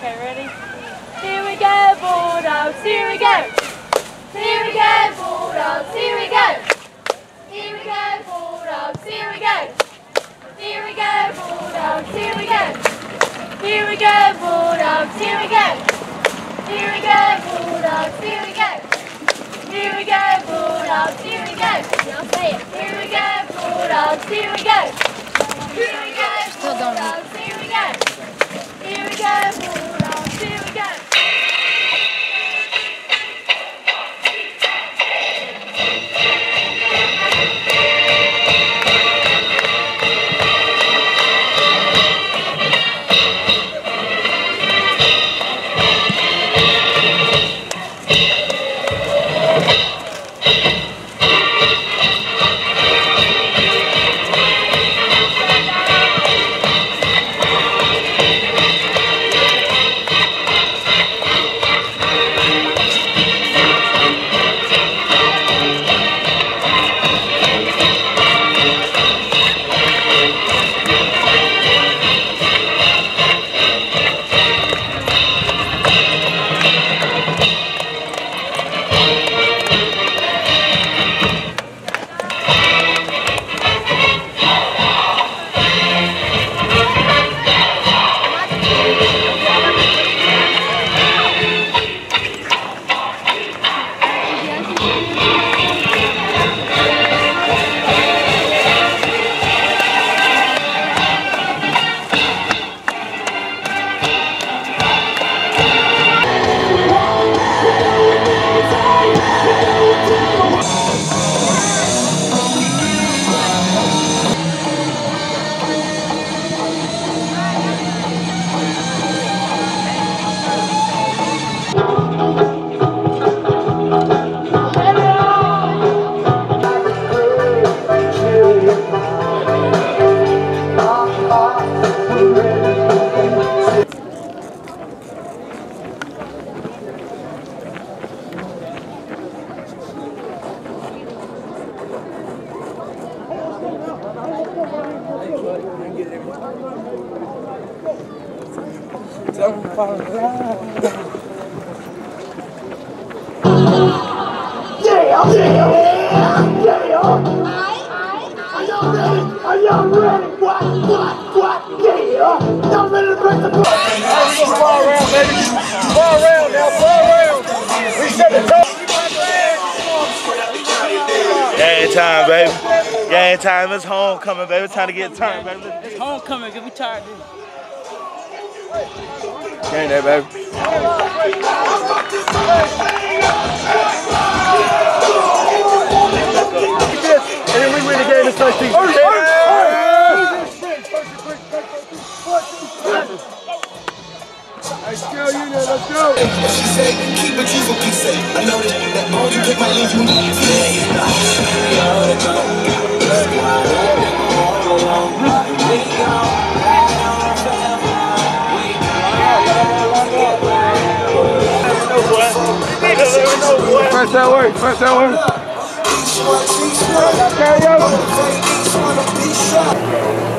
Okay, ready? Here we go, Bulldogs, here we go. Here we go, Bulldogs, here we go. Here we go, Bulldogs, here we go. Here we go, Bulldogs, here we go. Here we go, Bulldogs, here we go. Here we go, Bulldogs, here we go. Here we go, Bulldogs, here we go. Now say it. Here we go, Bulldogs, here we go. Here we go, Bulldogs, here we go. Here we go, Bulldogs, here we go. Are y'all ready? What? Yeah! Y'all ready to break the ball? Ball around, baby. Ball around now, ball around. We set the tone. Game time, baby. Game time. It's homecoming, baby. It's time to get turned, baby. It's homecoming, get me tired, dude. Game day, baby. And then we win the game in 13. Let's go, you know, let's go. She said, keep it truthful, keep safe. I know that only get my leave you. First that work, first that work. Carry over.